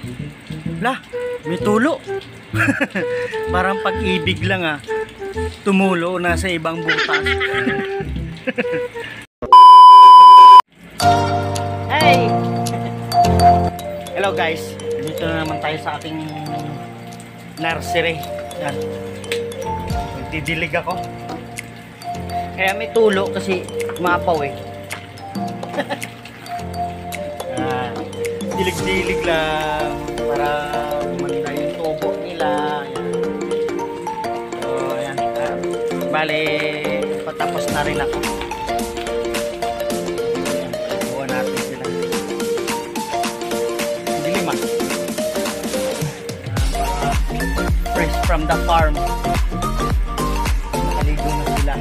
Lah, may tulo. Parang pag-ibig lang ah. Tumulo na sa ibang butas. Hey! Hello guys. Dito na naman tayo sa ating nursery. Yan. Magdidilig ako. Kaya may tulo kasi mapaw eh. Dilig-dilig lang para umanda yung tubo nila. Ayan. So ayan, bale patapos na rin ako. Ayan, buwan natin sila. Dilim ah. Fresh from the farm. Nakaligo na sila.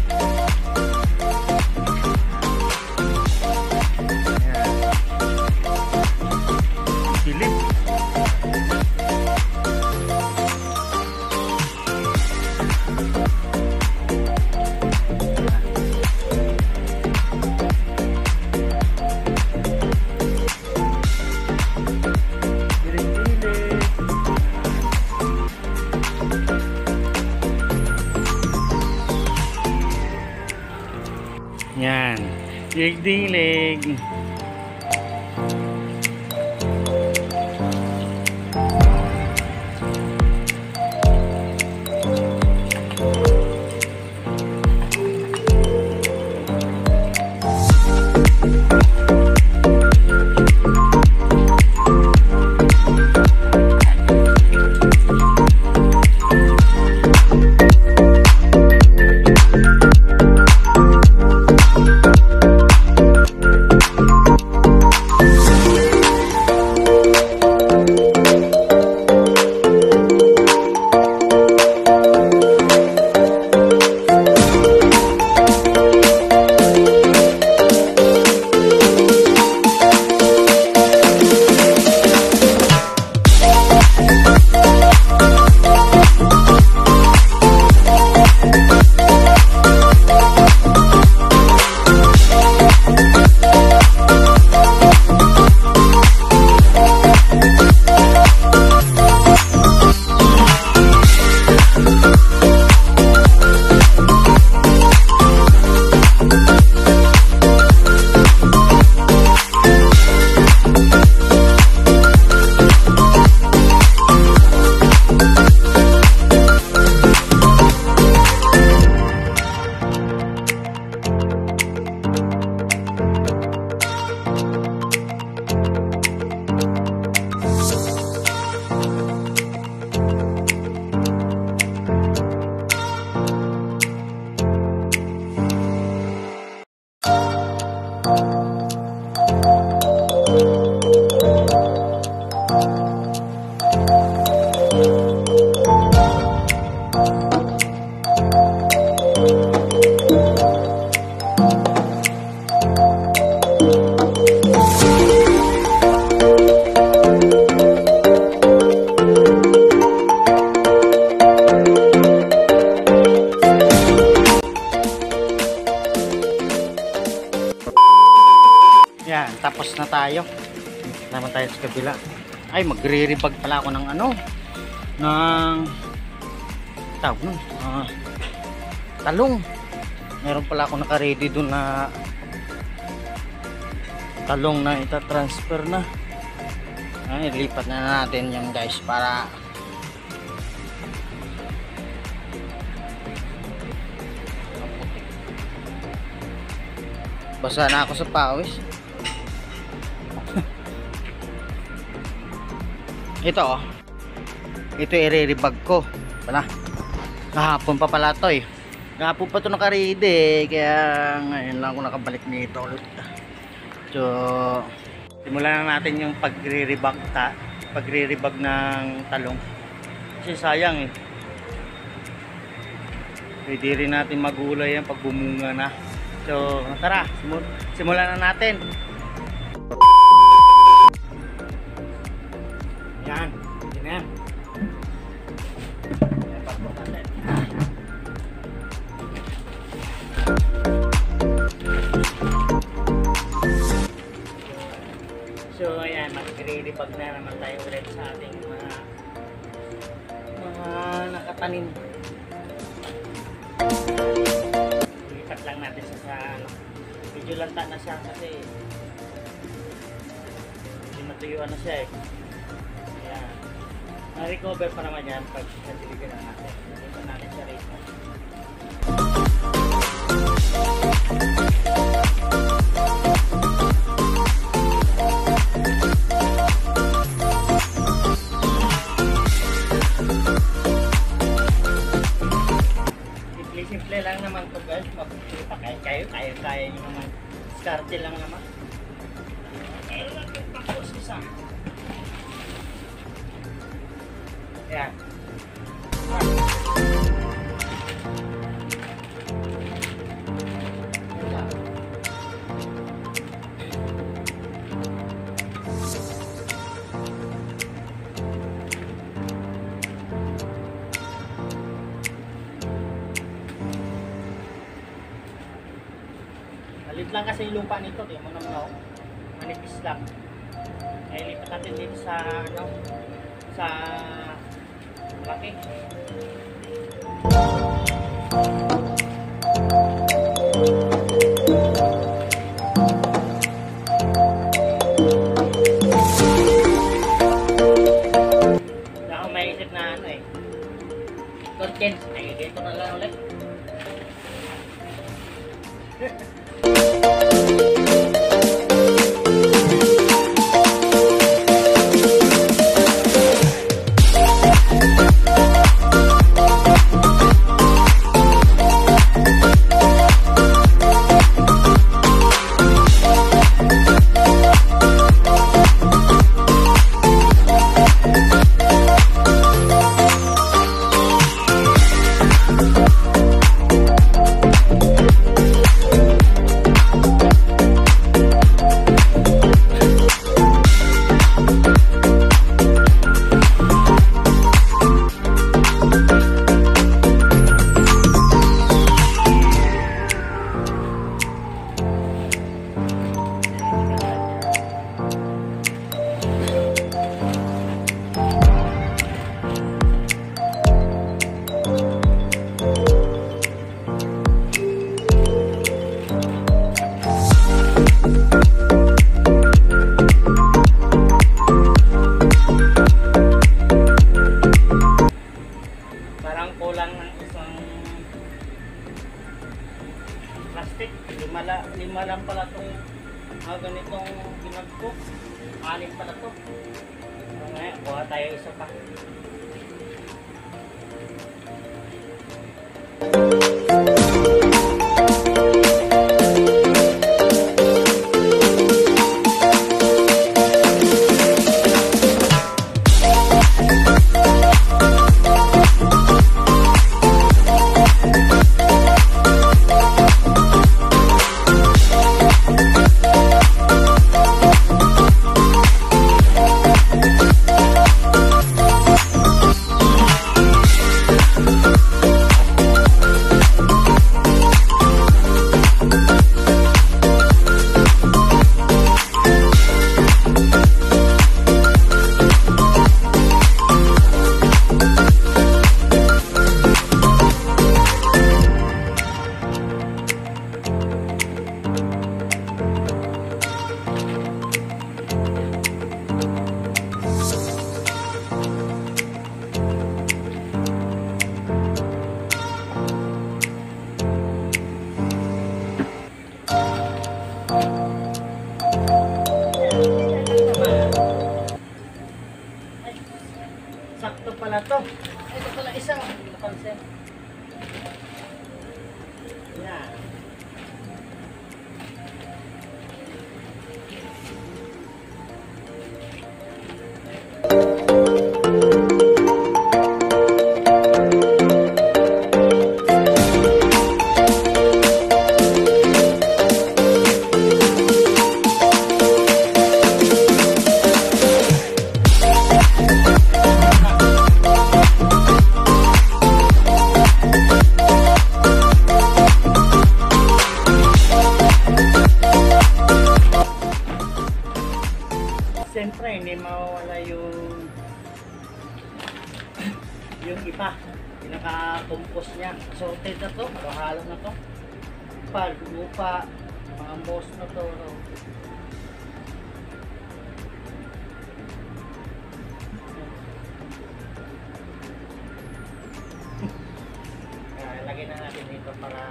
Yan, dilig-dilig. Yan, tapos na tayo. Naman tayo sa kabila. Ay, magre-rebag pala ako ng ano, ng tawag nun, talong. Meron pala ako naka-ready dun na talong na ita-transfer na. Ay, ilipat na natin yan guys para basa na ako sa pawis. Ito oh. Ito i-rebag ko. Wala. Kahapon pa pala to eh. Kahapon pa to naka-ready eh. Kaya ngayon lang ako nakabalik nito ulit. So, simulan na natin yung pagre-rebag ng talong. Kasi sayang eh. Pwede rin natin magulay yan pag bumunga na. So, tara, simulan na natin. Yan, yan. So, ayan, mag-ready maglilibag na naman tayo ulit sa ating mga nakatanim. Lipat lang natin sa ano, medyo lanta na siya kasi hindi matuyuan na siya eh. Kaya na-recover pa naman yan pag natiligan na natin. Lipat natin siya rito. Simple lang naman to guys, mapagpilipa kaya nyo naman, diskarte lang naman. Kaya lang yung pakos isa. Ayan. Malit lang kasi yung lupa nito, di mo naman ako. Manipis lang. Eh, lipat natin dito sa ano, sa laki. Wala akong maisip na ano eh. Content. Ay, dito na lang ulit. Plastic, lima lang pala itong ganitong ginagpo. 6 pala ito. So, ngayon, kuha tayo isa pa. Sakto pala to. Ito pala isa. Hindi napansin. Yan. yung iba, pinaka-compose niya. Sorted na to, halo na to. Lupa, mga moss na to. No? Lagay na natin dito para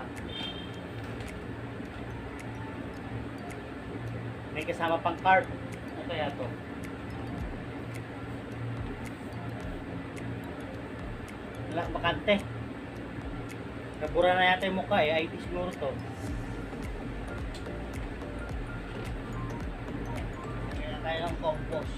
may kasama pang card. Ano kaya to? Wala, bakante. Nabura na yata yung mukha eh. IT siguro to. Kaya tayo ng compost.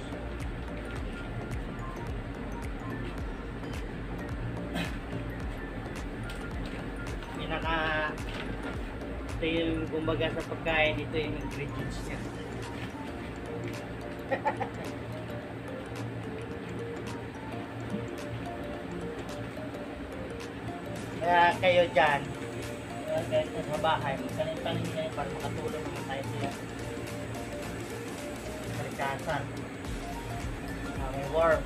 Ito yung kumbaga sa pagkain, ito yung ingredients niya. Kaya kayo dyan, kahit sa bahay, magtanim-tanim niya para makatulong naman tayo sila sa kalikasan. May worm.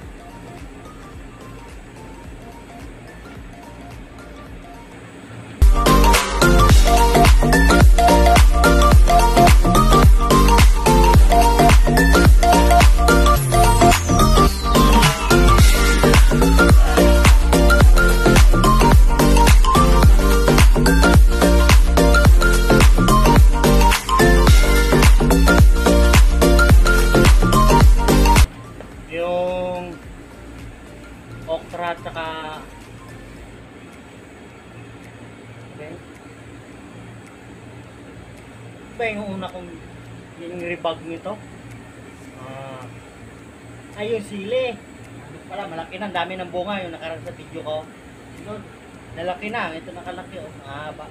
Yung okra at saka okay. Ba yung una kong yung rebag nito? Ayun sili. Pala malaki na, dami ng bunga yung nakarang sa video ko. Yun, nalaki na, ito nakalaki oh. Mahaba.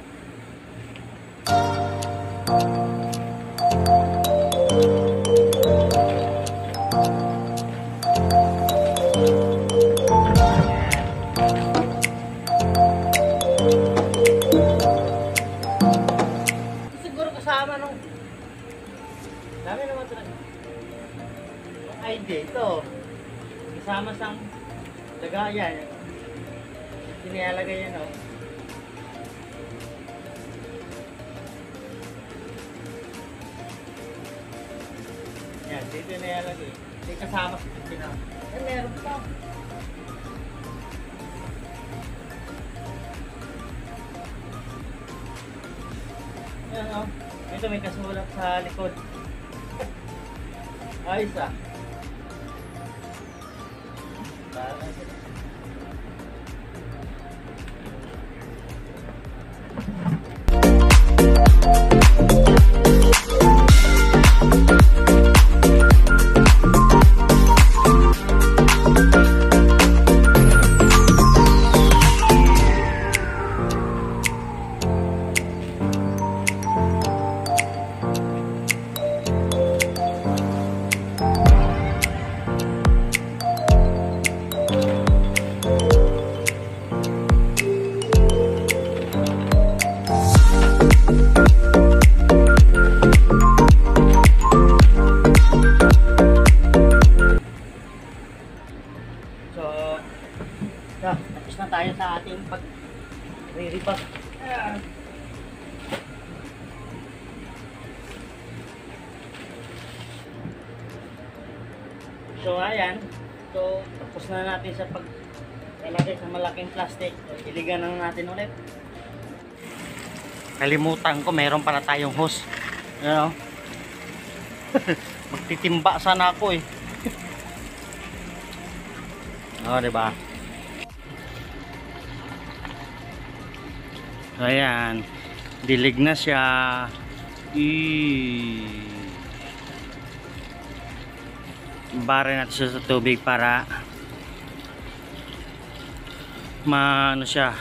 Siguro kasama nung dami naman talaga. Ay dito kasama sang lagayan. Siniyalagay yan oh. Yan, dito na yalagay. Hindi kasama sa tina. Eh, meron pa. Yan oh. Ito may kasulat sa likod. Ayos ah. Tapos na tayo sa ating pag-re-rebag. So ayan, so tapos na natin sa pag-ilagay sa malaking plastic. So, iligan na natin ulit. Kalimutan ko, meron para tayong hose. You know? Magtitimba sana ako eh. Diba? So ayan, dilig na siya. Bare natin siya sa tubig para maano siya,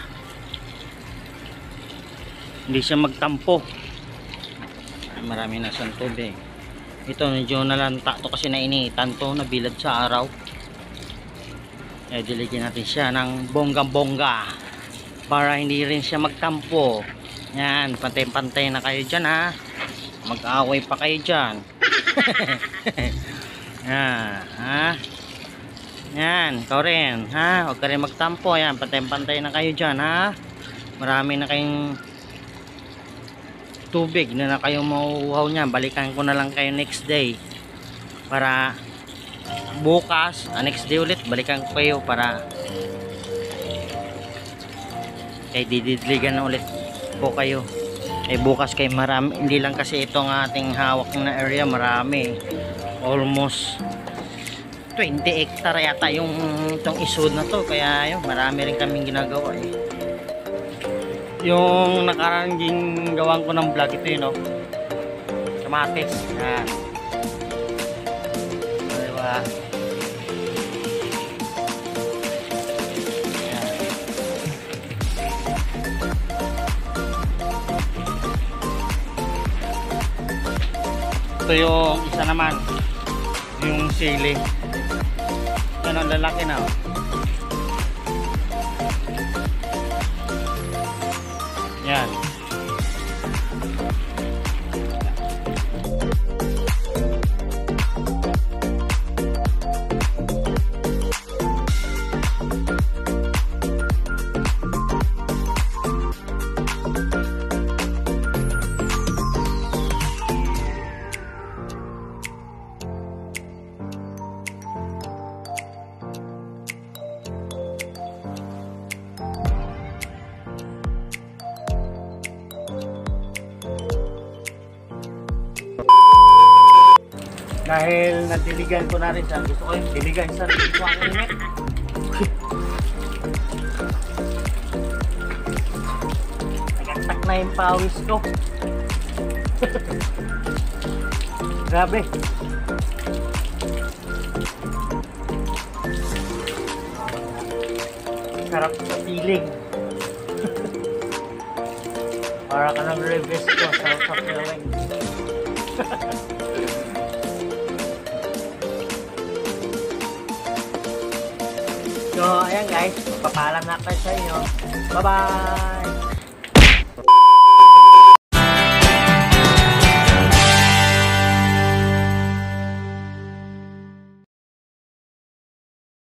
hindi siya magtampo. Marami na siyang tubig. Ito medyo nalanta to kasi nainitan to, nabilad sa araw. Eh diligyan natin siya ng bonggang-bongga para hindi rin siya magtampo. Yan, pantay-pantay na kayo dyan ha. Mag-away pa kayo dyan. Yan, ha. Yan, ikaw rin, ha? Huwag ka rin magtampo. Yan, pantay-pantay na kayo dyan, ha? Marami na kayong tubig na kayo mauuhaw niyan. Balikan ko na lang kayo next day. Para bukas, next day ulit, balikan ko kayo para kay dididligan na ulit po kayo. Bukas kay marami, hindi lang kasi itong ating hawak na area, marami. Almost 20 hectare yata yung itong isod na to, kaya yun, marami rin kaming ginagawa Yung nakaranging gawang ko ng vlog ito yun, no? Kamatis. Yan. Diba? Yan. Ito yung isa naman. Yung sili. Yan ang lalaki na, oh. Yan. Dahil nadiligan ko na rin siya, gusto ko yung diligan sa rin ko ang init. Nagagtak na yung pawis ko. Grabe. Sarap sa feeling. Para ka ng revest ko, sarap sa feeling. So, ayan guys, papaalam na kayo sa inyo. Bye-bye!